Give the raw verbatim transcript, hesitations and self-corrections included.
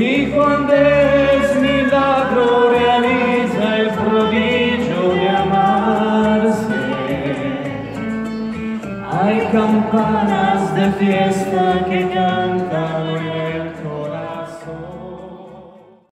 y cuando es milagro realiza el prodigio de amarse. Hay campanas de fiesta que cantan en